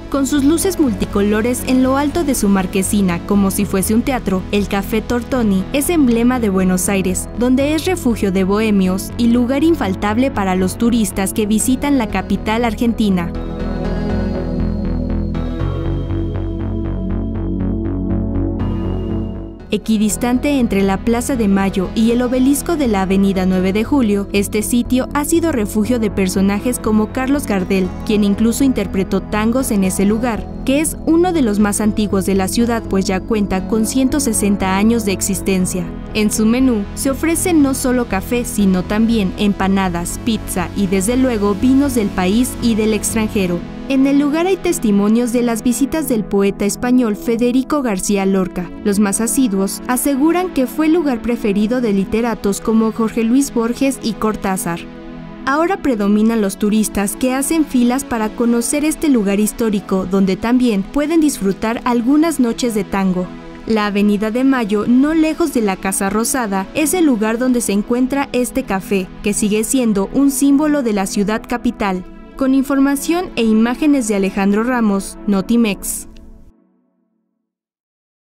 Con sus luces multicolores en lo alto de su marquesina, como si fuese un teatro, el Café Tortoni es emblema de Buenos Aires, donde es refugio de bohemios y lugar infaltable para los turistas que visitan la capital argentina. Equidistante entre la Plaza de Mayo y el obelisco de la Avenida 9 de Julio, este sitio ha sido refugio de personajes como Carlos Gardel, quien incluso interpretó tangos en ese lugar, que es uno de los más antiguos de la ciudad, pues ya cuenta con 160 años de existencia. En su menú se ofrece no solo café, sino también empanadas, pizza y desde luego vinos del país y del extranjero. En el lugar hay testimonios de las visitas del poeta español Federico García Lorca. Los más asiduos aseguran que fue el lugar preferido de literatos como Jorge Luis Borges y Cortázar. Ahora predominan los turistas que hacen filas para conocer este lugar histórico, donde también pueden disfrutar algunas noches de tango. La Avenida de Mayo, no lejos de la Casa Rosada, es el lugar donde se encuentra este café, que sigue siendo un símbolo de la ciudad capital. Con información e imágenes de Alejandro Ramos, Notimex.